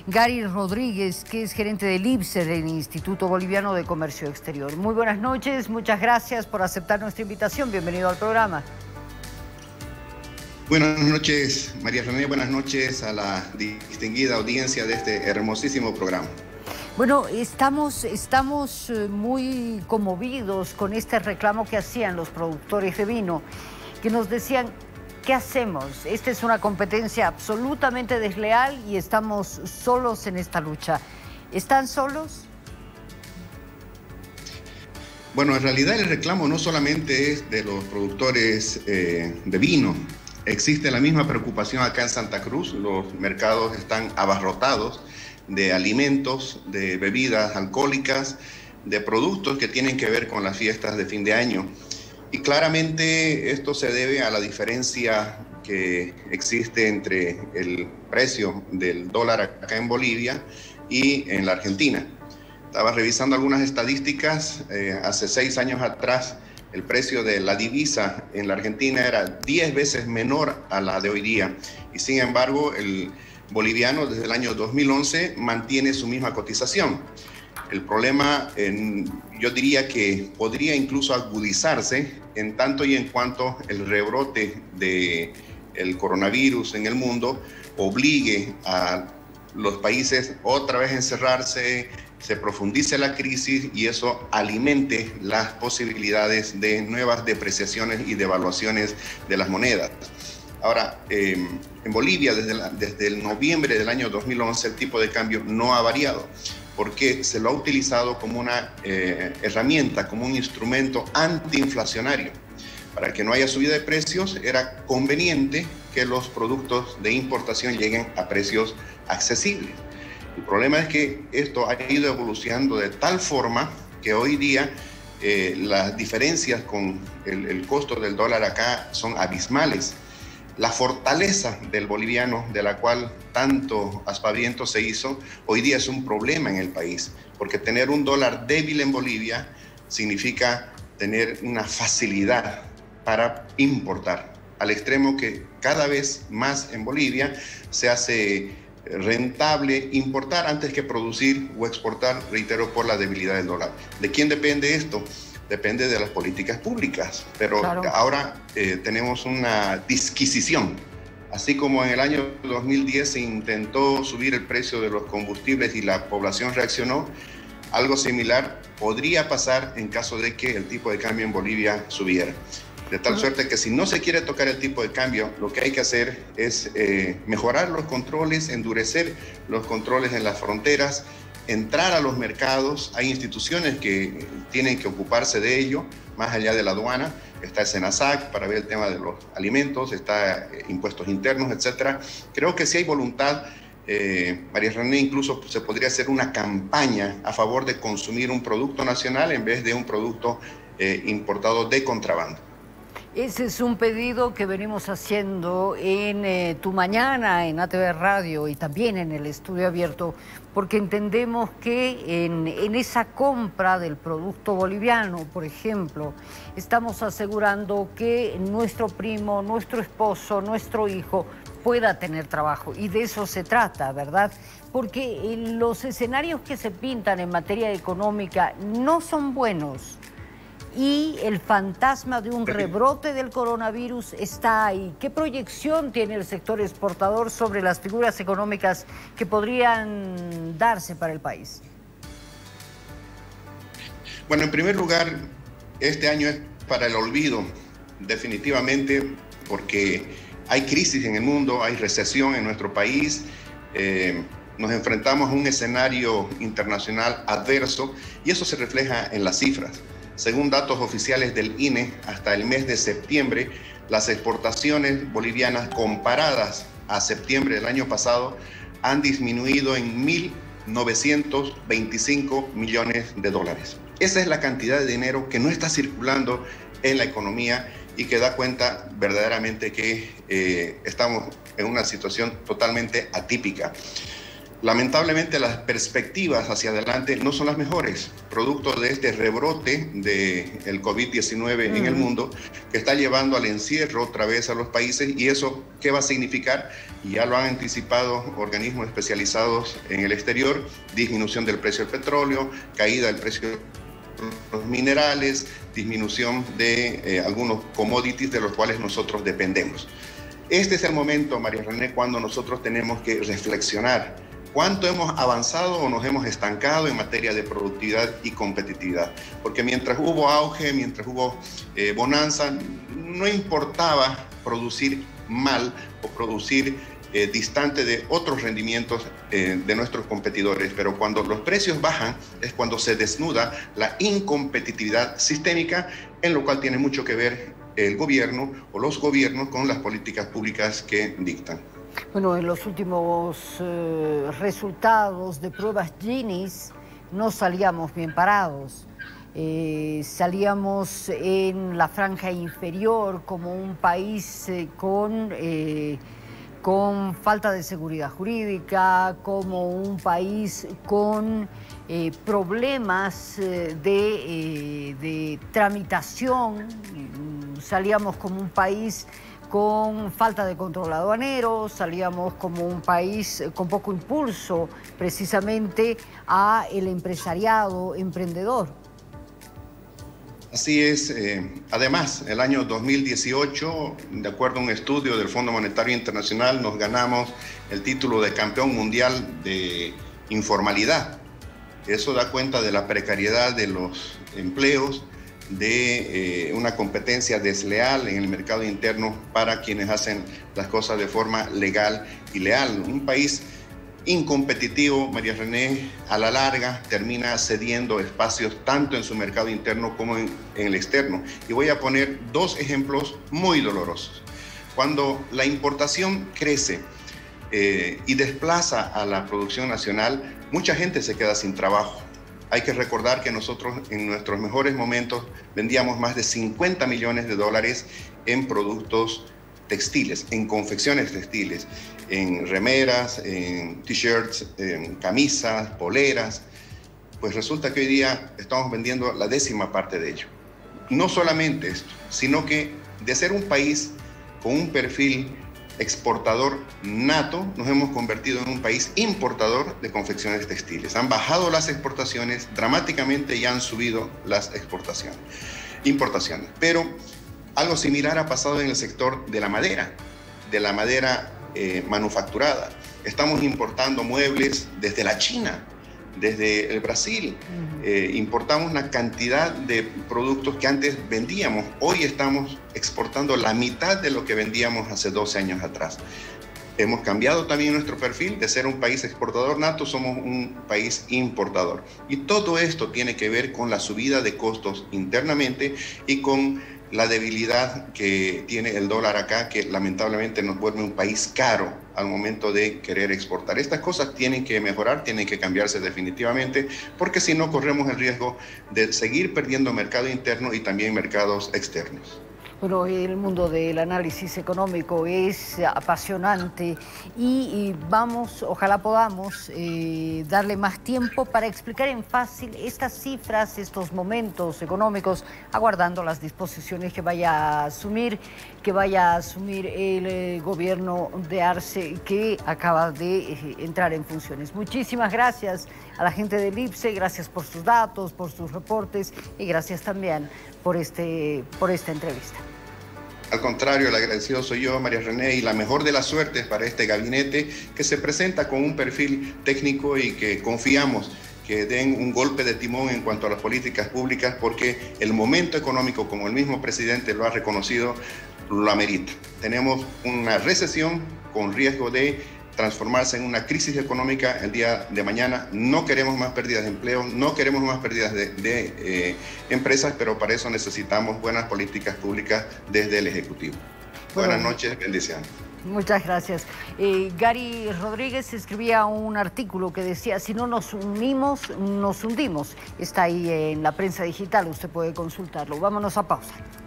Gary Rodríguez, que es gerente del IBSE, del Instituto Boliviano de Comercio Exterior. Muy buenas noches, muchas gracias por aceptar nuestra invitación. Bienvenido al programa. Buenas noches, María René, buenas noches a la distinguida audiencia de este hermosísimo programa. Bueno, estamos muy conmovidos con este reclamo que hacían los productores de vino, que nos decían, ¿qué hacemos? Esta es una competencia absolutamente desleal y estamos solos en esta lucha. ¿Están solos? Bueno, en realidad el reclamo no solamente es de los productores de vino. Existe la misma preocupación acá en Santa Cruz. Los mercados están abarrotados de alimentos, de bebidas alcohólicas, de productos que tienen que ver con las fiestas de fin de año. Y claramente esto se debe a la diferencia que existe entre el precio del dólar acá en Bolivia y en la Argentina. Estaba revisando algunas estadísticas. Hace 6 años atrás el precio de la divisa en la Argentina era 10 veces menor a la de hoy día. Y sin embargo, el boliviano desde el año 2011 mantiene su misma cotización. El problema, yo diría que podría incluso agudizarse en tanto y en cuanto el rebrote del coronavirus en el mundo obligue a los países otra vez a encerrarse, se profundice la crisis y eso alimente las posibilidades de nuevas depreciaciones y devaluaciones de las monedas. Ahora, en Bolivia, desde el noviembre del año 2011, el tipo de cambio no ha variado, porque se lo ha utilizado como una herramienta, como un instrumento antiinflacionario. Para que no haya subida de precios, era conveniente que los productos de importación lleguen a precios accesibles. El problema es que esto ha ido evolucionando de tal forma que hoy día las diferencias con el costo del dólar acá son abismales. La fortaleza del boliviano, de la cual tanto aspaviento se hizo, hoy día es un problema en el país, porque tener un dólar débil en Bolivia significa tener una facilidad para importar, al extremo que cada vez más en Bolivia se hace rentable importar antes que producir o exportar, reitero, por la debilidad del dólar. ¿De quién depende esto? Depende de las políticas públicas, pero claro, ahora tenemos una disquisición. Así como en el año 2010 se intentó subir el precio de los combustibles y la población reaccionó, algo similar podría pasar en caso de que el tipo de cambio en Bolivia subiera. De tal suerte que si no se quiere tocar el tipo de cambio, lo que hay que hacer es mejorar los controles, endurecer los controles en las fronteras, entrar a los mercados. Hay instituciones que tienen que ocuparse de ello, más allá de la aduana. Está el SENASAC para ver el tema de los alimentos, está impuestos internos, etc. Creo que si hay voluntad, María René, incluso se podría hacer una campaña a favor de consumir un producto nacional en vez de un producto importado de contrabando. Ese es un pedido que venimos haciendo en Tu Mañana, en ATV Radio y también en el Estudio Abierto, porque entendemos que en esa compra del producto boliviano, por ejemplo, estamos asegurando que nuestro primo, nuestro esposo, nuestro hijo pueda tener trabajo. Y de eso se trata, ¿verdad? Porque los escenarios que se pintan en materia económica no son buenos. Y el fantasma de un rebrote del coronavirus está ahí. ¿Qué proyección tiene el sector exportador sobre las figuras económicas que podrían darse para el país? Bueno, en primer lugar, este año es para el olvido, definitivamente, porque hay crisis en el mundo, hay recesión en nuestro país, nos enfrentamos a un escenario internacional adverso y eso se refleja en las cifras. Según datos oficiales del INE, hasta el mes de septiembre, las exportaciones bolivianas comparadas a septiembre del año pasado han disminuido en 1.925 millones de dólares. Esa es la cantidad de dinero que no está circulando en la economía y que da cuenta verdaderamente que estamos en una situación totalmente atípica. lamentablemente las perspectivas hacia adelante no son las mejores, producto de este rebrote del COVID-19 en el mundo, que está llevando al encierro otra vez a los países. ¿Y eso qué va a significar? Y ya lo han anticipado organismos especializados en el exterior: disminución del precio del petróleo, caída del precio de los minerales, disminución de algunos commodities de los cuales nosotros dependemos. Este es el momento, María René, cuando nosotros tenemos que reflexionar cuánto hemos avanzado o nos hemos estancado en materia de productividad y competitividad. Porque mientras hubo auge, mientras hubo bonanza, no importaba producir mal o producir distante de otros rendimientos de nuestros competidores. Pero cuando los precios bajan es cuando se desnuda la incompetitividad sistémica, en lo cual tiene mucho que ver el gobierno o los gobiernos con las políticas públicas que dictan. Bueno, en los últimos resultados de pruebas Gini no salíamos bien parados. Salíamos en la franja inferior como un país con falta de seguridad jurídica, como un país con problemas de tramitación. Salíamos como un país con falta de control aduanero, salíamos como un país con poco impulso precisamente a el empresariado emprendedor. Así es. Además, el año 2018, de acuerdo a un estudio del Fondo Monetario Internacional, nos ganamos el título de campeón mundial de informalidad. Eso da cuenta de la precariedad de los empleos, de una competencia desleal en el mercado interno para quienes hacen las cosas de forma legal y leal. Un país incompetitivo, María René, a la larga termina cediendo espacios tanto en su mercado interno como en el externo. Y voy a poner dos ejemplos muy dolorosos. Cuando la importación crece y desplaza a la producción nacional, mucha gente se queda sin trabajo. Hay que recordar que nosotros en nuestros mejores momentos vendíamos más de 50 millones de dólares en productos textiles, en confecciones textiles, en remeras, en t-shirts, en camisas, poleras. Pues resulta que hoy día estamos vendiendo la 10ª parte de ello. No solamente esto, sino que de ser un país con un perfil exportador nato, nos hemos convertido en un país importador de confecciones textiles. Han bajado las exportaciones dramáticamente y han subido las importaciones. Pero algo similar ha pasado en el sector de la madera manufacturada. Estamos importando muebles desde la China, desde el Brasil. Importamos una cantidad de productos que antes vendíamos. Hoy estamos exportando la mitad de lo que vendíamos hace 12 años atrás. Hemos cambiado también nuestro perfil de ser un país exportador nato, somos un país importador. Y todo esto tiene que ver con la subida de costos internamente y con la debilidad que tiene el dólar acá, que lamentablemente nos vuelve un país caro al momento de querer exportar. Estas cosas tienen que mejorar, tienen que cambiarse definitivamente, porque si no corremos el riesgo de seguir perdiendo mercado interno y también mercados externos. Bueno, el mundo del análisis económico es apasionante y vamos, ojalá podamos darle más tiempo para explicar en fácil estas cifras, estos momentos económicos, aguardando las disposiciones que vaya a asumir el gobierno de Arce, que acaba de entrar en funciones. Muchísimas gracias a la gente del IPSE, gracias por sus datos, por sus reportes y gracias también por esta entrevista. Al contrario, el agradecido soy yo, María René, y la mejor de las suertes para este gabinete que se presenta con un perfil técnico y que confiamos que den un golpe de timón en cuanto a las políticas públicas, porque el momento económico, como el mismo presidente lo ha reconocido, lo amerita. Tenemos una recesión con riesgo de transformarse en una crisis económica el día de mañana. No queremos más pérdidas de empleo, no queremos más pérdidas de empresas, pero para eso necesitamos buenas políticas públicas desde el Ejecutivo. Buenas noches, bendiciones. Muchas gracias. Gary Rodríguez escribía un artículo que decía: si no nos unimos, nos hundimos. Está ahí en la prensa digital, usted puede consultarlo. Vámonos a pausa.